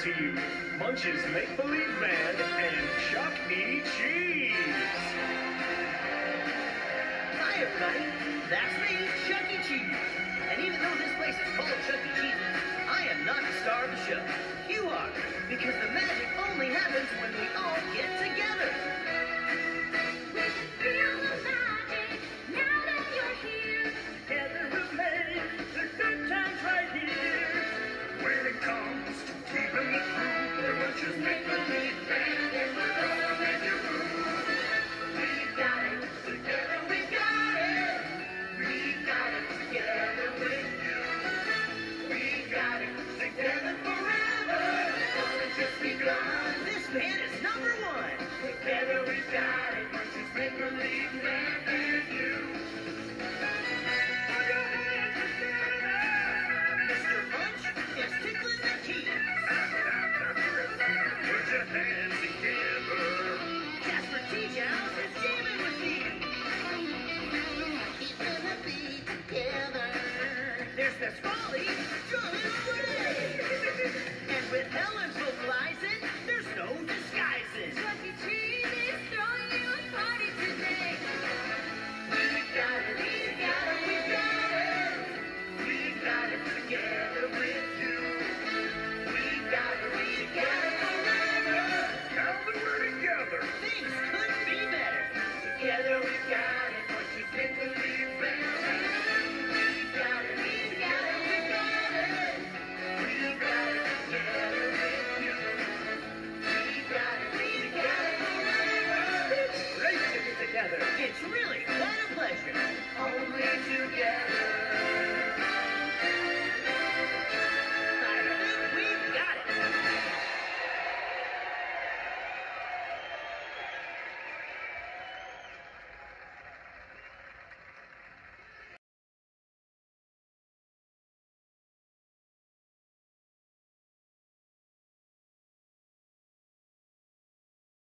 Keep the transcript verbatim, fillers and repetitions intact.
to you Munch's Make-Believe Band and Chuck E. Cheese. Hi, everybody. That's me, Chuck E. Cheese. And even though this place is called Chuck E. Cheese, I am not the star of the show. You are, because the magic only happens when we all get together. Feel the magic now that you're here. Together we'll play the good times right here. When it comes to keeping the truth, the Munch's Make-Believe Band and we're gonna make you move. We got it. Together we got it. We got it together with you. We got it together forever. Gonna just begun. This band is number one. Together we got it. Munch's Make-Believe Band.